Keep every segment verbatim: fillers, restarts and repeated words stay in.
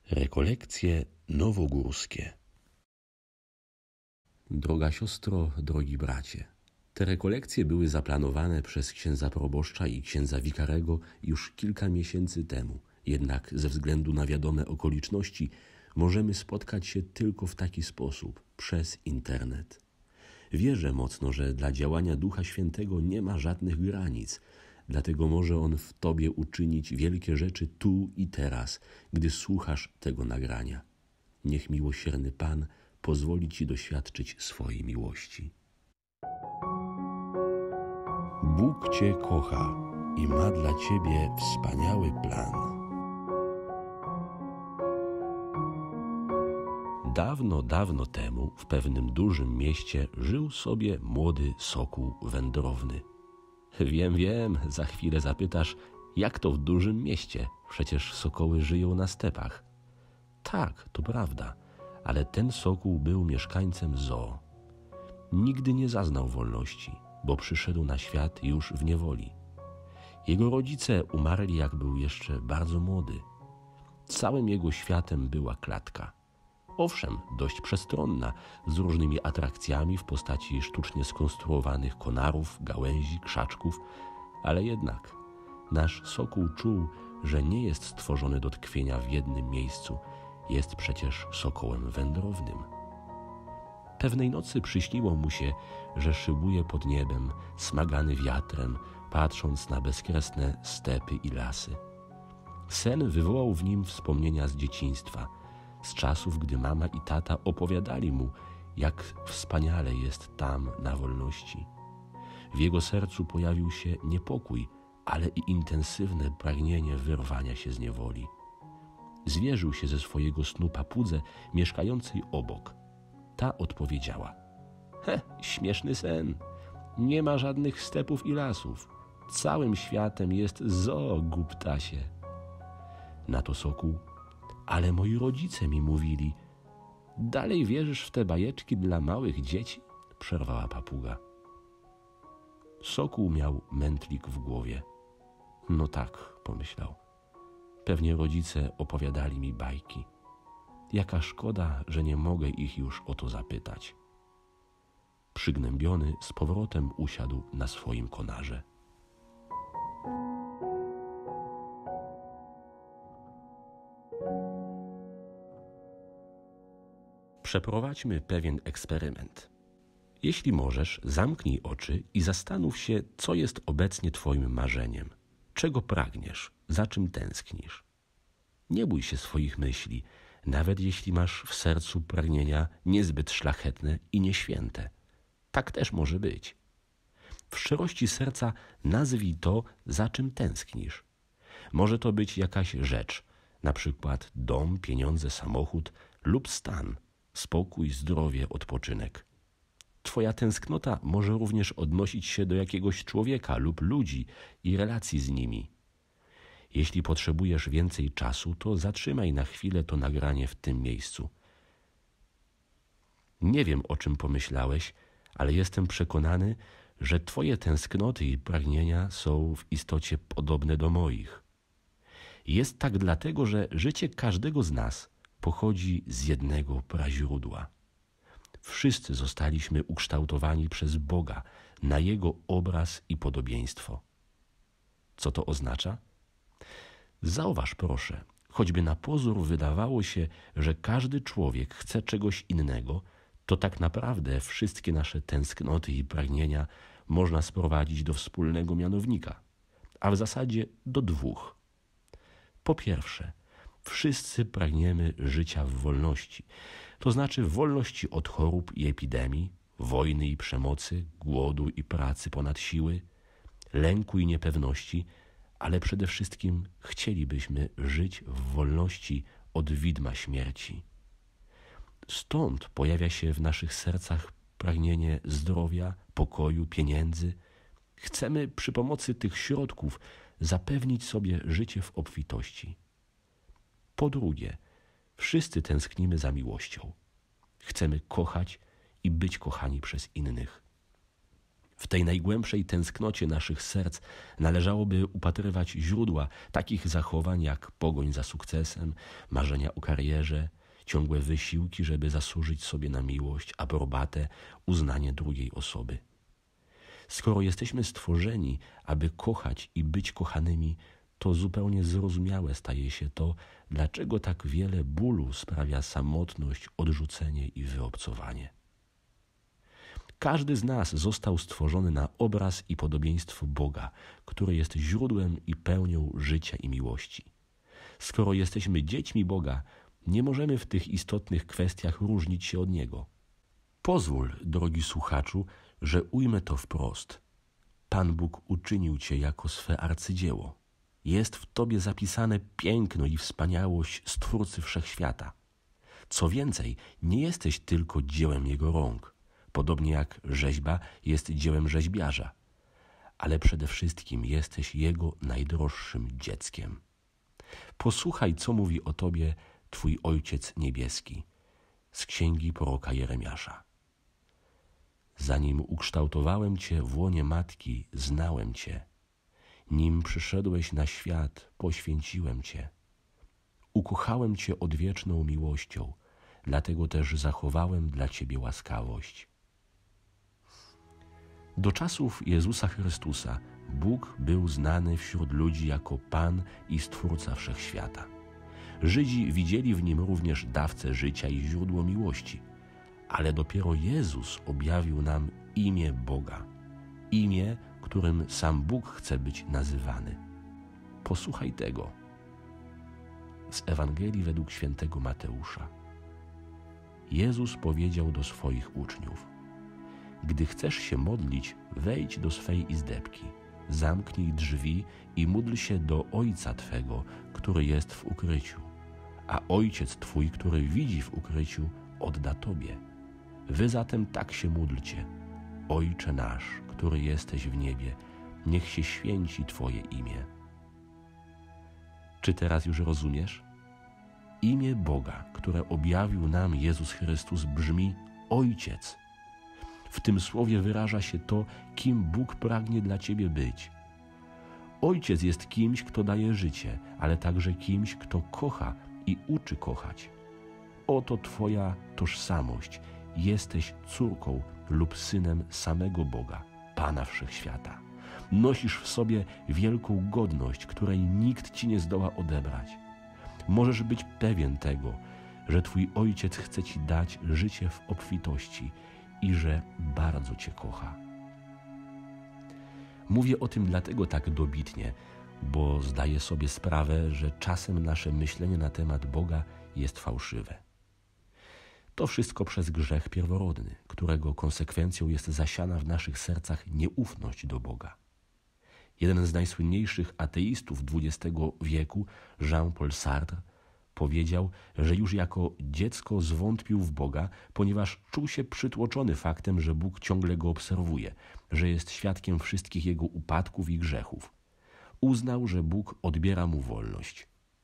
Rekolekcje nowogórskie. Droga siostro, drogi bracie, te rekolekcje były zaplanowane przez księdza proboszcza i księdza wikarego już kilka miesięcy temu. Jednak ze względu na wiadome okoliczności możemy spotkać się tylko w taki sposób, przez internet. Wierzę mocno, że dla działania Ducha Świętego nie ma żadnych granic, dlatego może On w Tobie uczynić wielkie rzeczy tu i teraz, gdy słuchasz tego nagrania. Niech miłosierny Pan pozwoli Ci doświadczyć swojej miłości. Bóg Cię kocha i ma dla Ciebie wspaniały plan. Dawno, dawno temu w pewnym dużym mieście żył sobie młody sokół wędrowny. Wiem, wiem, za chwilę zapytasz, jak to w dużym mieście? Przecież sokoły żyją na stepach. Tak, to prawda, ale ten sokół był mieszkańcem zoo. Nigdy nie zaznał wolności, bo przyszedł na świat już w niewoli. Jego rodzice umarli, jak był jeszcze bardzo młody. Całym jego światem była klatka. Owszem, dość przestronna, z różnymi atrakcjami w postaci sztucznie skonstruowanych konarów, gałęzi, krzaczków, ale jednak nasz sokół czuł, że nie jest stworzony do tkwienia w jednym miejscu, jest przecież sokołem wędrownym. Pewnej nocy przyśniło mu się, że szybuje pod niebem, smagany wiatrem, patrząc na bezkresne stepy i lasy. Sen wywołał w nim wspomnienia z dzieciństwa, z czasów, gdy mama i tata opowiadali mu, jak wspaniale jest tam na wolności. W jego sercu pojawił się niepokój, ale i intensywne pragnienie wyrwania się z niewoli. Zwierzył się ze swojego snu papudze mieszkającej obok. Ta odpowiedziała: he, śmieszny sen. Nie ma żadnych stepów i lasów. Całym światem jest zoo, głuptasie. Na to sokół: ale moi rodzice mi mówili. Dalej wierzysz w te bajeczki dla małych dzieci? Przerwała papuga. Sokół miał mętlik w głowie. No tak, pomyślał. Pewnie rodzice opowiadali mi bajki. Jaka szkoda, że nie mogę ich już o to zapytać. Przygnębiony z powrotem usiadł na swoim konarze. Przeprowadźmy pewien eksperyment. Jeśli możesz, zamknij oczy i zastanów się, co jest obecnie Twoim marzeniem. Czego pragniesz, za czym tęsknisz. Nie bój się swoich myśli, nawet jeśli masz w sercu pragnienia niezbyt szlachetne i nieświęte. Tak też może być. W szczerości serca nazwij to, za czym tęsknisz. Może to być jakaś rzecz, na przykład dom, pieniądze, samochód lub stan, spokój, zdrowie, odpoczynek. Twoja tęsknota może również odnosić się do jakiegoś człowieka lub ludzi i relacji z nimi. Jeśli potrzebujesz więcej czasu, to zatrzymaj na chwilę to nagranie w tym miejscu. Nie wiem, o czym pomyślałeś, ale jestem przekonany, że Twoje tęsknoty i pragnienia są w istocie podobne do moich. Jest tak dlatego, że życie każdego z nas pochodzi z jednego praźródła. Wszyscy zostaliśmy ukształtowani przez Boga na Jego obraz i podobieństwo. Co to oznacza? Zauważ proszę, choćby na pozór wydawało się, że każdy człowiek chce czegoś innego, to tak naprawdę wszystkie nasze tęsknoty i pragnienia można sprowadzić do wspólnego mianownika, a w zasadzie do dwóch. Po pierwsze, wszyscy pragniemy życia w wolności, to znaczy wolności od chorób i epidemii, wojny i przemocy, głodu i pracy ponad siły, lęku i niepewności, ale przede wszystkim chcielibyśmy żyć w wolności od widma śmierci. Stąd pojawia się w naszych sercach pragnienie zdrowia, pokoju, pieniędzy. Chcemy przy pomocy tych środków zapewnić sobie życie w obfitości. Po drugie, wszyscy tęsknimy za miłością. Chcemy kochać i być kochani przez innych. W tej najgłębszej tęsknocie naszych serc należałoby upatrywać źródła takich zachowań jak pogoń za sukcesem, marzenia o karierze, ciągłe wysiłki, żeby zasłużyć sobie na miłość, aprobatę, uznanie drugiej osoby. Skoro jesteśmy stworzeni, aby kochać i być kochanymi, to zupełnie zrozumiałe staje się to, dlaczego tak wiele bólu sprawia samotność, odrzucenie i wyobcowanie. Każdy z nas został stworzony na obraz i podobieństwo Boga, który jest źródłem i pełnią życia i miłości. Skoro jesteśmy dziećmi Boga, nie możemy w tych istotnych kwestiach różnić się od Niego. Pozwól, drogi słuchaczu, że ujmę to wprost. Pan Bóg uczynił Cię jako swe arcydzieło. Jest w Tobie zapisane piękno i wspaniałość Stwórcy Wszechświata. Co więcej, nie jesteś tylko dziełem Jego rąk, podobnie jak rzeźba jest dziełem rzeźbiarza, ale przede wszystkim jesteś Jego najdroższym dzieckiem. Posłuchaj, co mówi o Tobie Twój Ojciec Niebieski z księgi proroka Jeremiasza. Zanim ukształtowałem Cię w łonie matki, znałem Cię. Nim przyszedłeś na świat, poświęciłem Cię. Ukochałem Cię odwieczną miłością, dlatego też zachowałem dla Ciebie łaskawość. Do czasów Jezusa Chrystusa Bóg był znany wśród ludzi jako Pan i Stwórca Wszechświata. Żydzi widzieli w Nim również dawcę życia i źródło miłości, ale dopiero Jezus objawił nam imię Boga, imię, którym sam Bóg chce być nazywany. Posłuchaj tego z Ewangelii według świętego Mateusza. Jezus powiedział do swoich uczniów: gdy chcesz się modlić, wejdź do swej izdebki, zamknij drzwi i módl się do Ojca Twego, który jest w ukryciu, a Ojciec Twój, który widzi w ukryciu, odda Tobie. Wy zatem tak się módlcie: Ojcze nasz, który jesteś w niebie, niech się święci Twoje imię. Czy teraz już rozumiesz? Imię Boga, które objawił nam Jezus Chrystus, brzmi Ojciec. W tym słowie wyraża się to, kim Bóg pragnie dla Ciebie być. Ojciec jest kimś, kto daje życie, ale także kimś, kto kocha i uczy kochać. Oto Twoja tożsamość. Jesteś córką lub synem samego Boga, Pana Wszechświata. Nosisz w sobie wielką godność, której nikt Ci nie zdoła odebrać. Możesz być pewien tego, że Twój Ojciec chce Ci dać życie w obfitości i że bardzo Cię kocha. Mówię o tym dlatego tak dobitnie, bo zdaję sobie sprawę, że czasem nasze myślenie na temat Boga jest fałszywe. To wszystko przez grzech pierworodny, którego konsekwencją jest zasiana w naszych sercach nieufność do Boga. Jeden z najsłynniejszych ateistów dwudziestego wieku, Jean-Paul Sartre, powiedział, że już jako dziecko zwątpił w Boga, ponieważ czuł się przytłoczony faktem, że Bóg ciągle go obserwuje, że jest świadkiem wszystkich jego upadków i grzechów. Uznał, że Bóg odbiera mu wolność.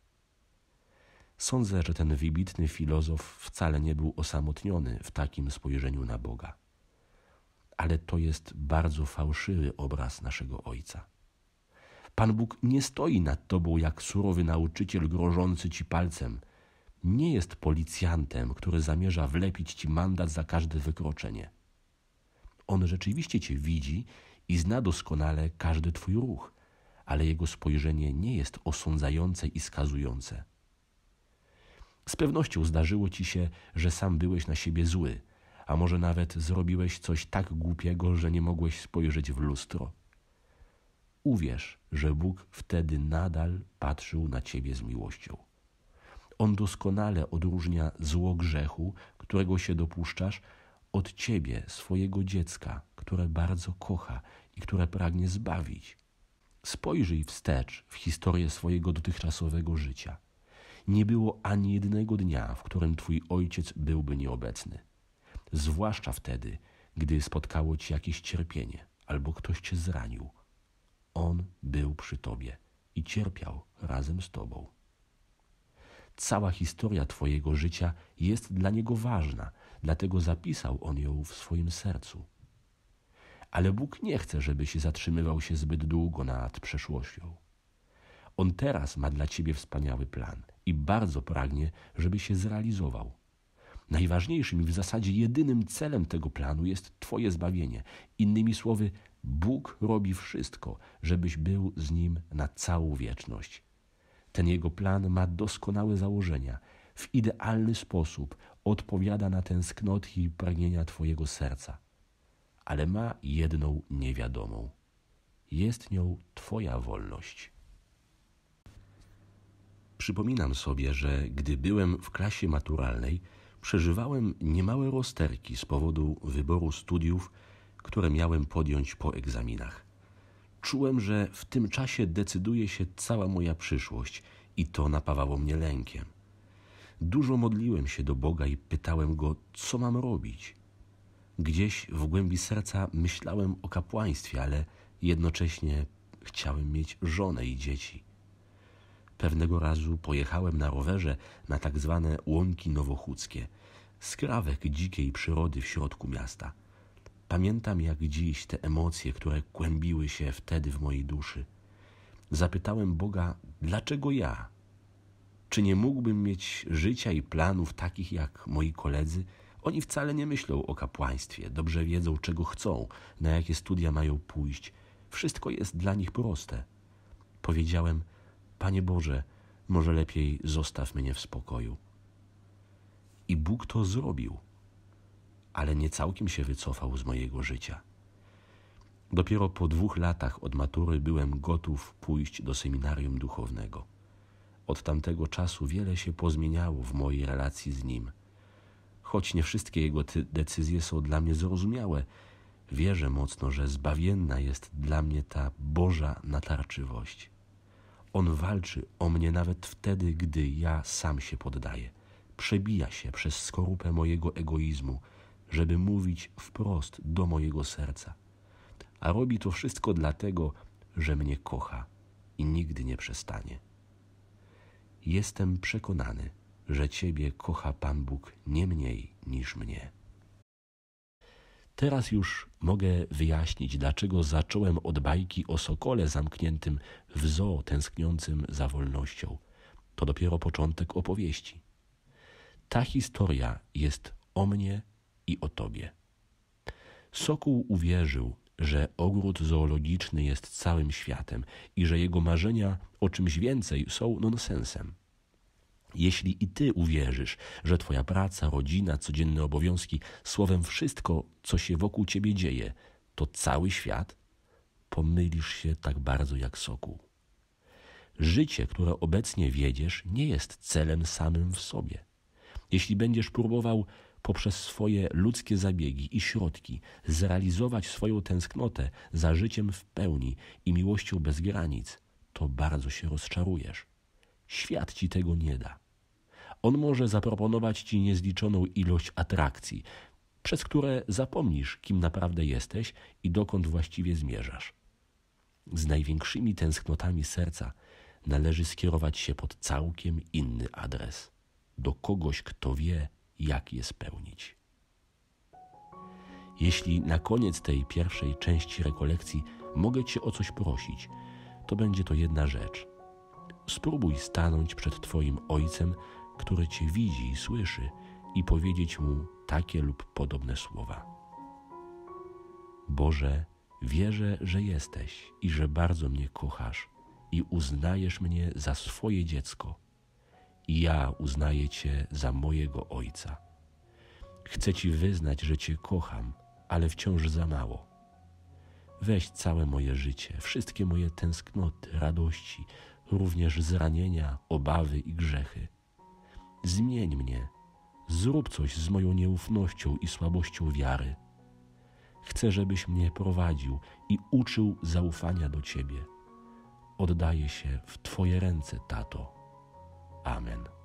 Sądzę, że ten wybitny filozof wcale nie był osamotniony w takim spojrzeniu na Boga. Ale to jest bardzo fałszywy obraz naszego Ojca. Pan Bóg nie stoi nad tobą jak surowy nauczyciel grożący ci palcem. Nie jest policjantem, który zamierza wlepić ci mandat za każde wykroczenie. On rzeczywiście cię widzi i zna doskonale każdy twój ruch, ale jego spojrzenie nie jest osądzające i skazujące. Z pewnością zdarzyło ci się, że sam byłeś na siebie zły, a może nawet zrobiłeś coś tak głupiego, że nie mogłeś spojrzeć w lustro. Uwierz, że Bóg wtedy nadal patrzył na ciebie z miłością. On doskonale odróżnia zło grzechu, którego się dopuszczasz, od ciebie, swojego dziecka, które bardzo kocha i które pragnie zbawić. Spojrzyj wstecz w historię swojego dotychczasowego życia. Nie było ani jednego dnia, w którym twój ojciec byłby nieobecny. Zwłaszcza wtedy, gdy spotkało cię jakieś cierpienie albo ktoś cię zranił. On był przy tobie i cierpiał razem z tobą. Cała historia twojego życia jest dla Niego ważna, dlatego zapisał On ją w swoim sercu. Ale Bóg nie chce, żebyś zatrzymywał się zbyt długo nad przeszłością. On teraz ma dla ciebie wspaniały plan i bardzo pragnie, żeby się zrealizował. Najważniejszym i w zasadzie jedynym celem tego planu jest twoje zbawienie. Innymi słowy, Bóg robi wszystko, żebyś był z Nim na całą wieczność. Ten Jego plan ma doskonałe założenia. W idealny sposób odpowiada na tęsknoty i pragnienia twojego serca. Ale ma jedną niewiadomą. Jest nią twoja wolność. Przypominam sobie, że gdy byłem w klasie maturalnej, przeżywałem niemałe rozterki z powodu wyboru studiów, które miałem podjąć po egzaminach. Czułem, że w tym czasie decyduje się cała moja przyszłość i to napawało mnie lękiem. Dużo modliłem się do Boga i pytałem Go, co mam robić. Gdzieś w głębi serca myślałem o kapłaństwie, ale jednocześnie chciałem mieć żonę i dzieci. Pewnego razu pojechałem na rowerze na tak zwane łąki nowochódzkie, skrawek dzikiej przyrody w środku miasta. Pamiętam jak dziś te emocje, które kłębiły się wtedy w mojej duszy. Zapytałem Boga, dlaczego ja? Czy nie mógłbym mieć życia i planów takich jak moi koledzy? Oni wcale nie myślą o kapłaństwie, dobrze wiedzą, czego chcą, na jakie studia mają pójść. Wszystko jest dla nich proste. Powiedziałem, Panie Boże, może lepiej zostaw mnie w spokoju. I Bóg to zrobił, ale nie całkiem się wycofał z mojego życia. Dopiero po dwóch latach od matury byłem gotów pójść do seminarium duchownego. Od tamtego czasu wiele się pozmieniało w mojej relacji z Nim. Choć nie wszystkie Jego decyzje są dla mnie zrozumiałe, wierzę mocno, że zbawienna jest dla mnie ta Boża natarczywość. On walczy o mnie nawet wtedy, gdy ja sam się poddaję. Przebija się przez skorupę mojego egoizmu, żeby mówić wprost do mojego serca. A robi to wszystko dlatego, że mnie kocha i nigdy nie przestanie. Jestem przekonany, że Ciebie kocha Pan Bóg nie mniej niż mnie. Teraz już mogę wyjaśnić, dlaczego zacząłem od bajki o sokole zamkniętym w zoo tęskniącym za wolnością. To dopiero początek opowieści. Ta historia jest o mnie i o Tobie. Sokół uwierzył, że ogród zoologiczny jest całym światem i że jego marzenia o czymś więcej są nonsensem. Jeśli i Ty uwierzysz, że Twoja praca, rodzina, codzienne obowiązki, słowem wszystko, co się wokół Ciebie dzieje, to cały świat, pomylisz się tak bardzo jak sokół. Życie, które obecnie wiedziesz, nie jest celem samym w sobie. Jeśli będziesz próbował poprzez swoje ludzkie zabiegi i środki zrealizować swoją tęsknotę za życiem w pełni i miłością bez granic, to bardzo się rozczarujesz. Świat Ci tego nie da. On może zaproponować Ci niezliczoną ilość atrakcji, przez które zapomnisz, kim naprawdę jesteś i dokąd właściwie zmierzasz. Z największymi tęsknotami serca należy skierować się pod całkiem inny adres, do kogoś, kto wie, jak je spełnić. Jeśli na koniec tej pierwszej części rekolekcji mogę Cię o coś prosić, to będzie to jedna rzecz. Spróbuj stanąć przed Twoim Ojcem, który Cię widzi i słyszy, i powiedzieć Mu takie lub podobne słowa. Boże, wierzę, że jesteś i że bardzo mnie kochasz i uznajesz mnie za swoje dziecko. I ja uznaję Cię za mojego Ojca. Chcę Ci wyznać, że Cię kocham, ale wciąż za mało. Weź całe moje życie, wszystkie moje tęsknoty, radości, również zranienia, obawy i grzechy. Zmień mnie, zrób coś z moją nieufnością i słabością wiary. Chcę, żebyś mnie prowadził i uczył zaufania do Ciebie. Oddaję się w Twoje ręce, Tato. Amen.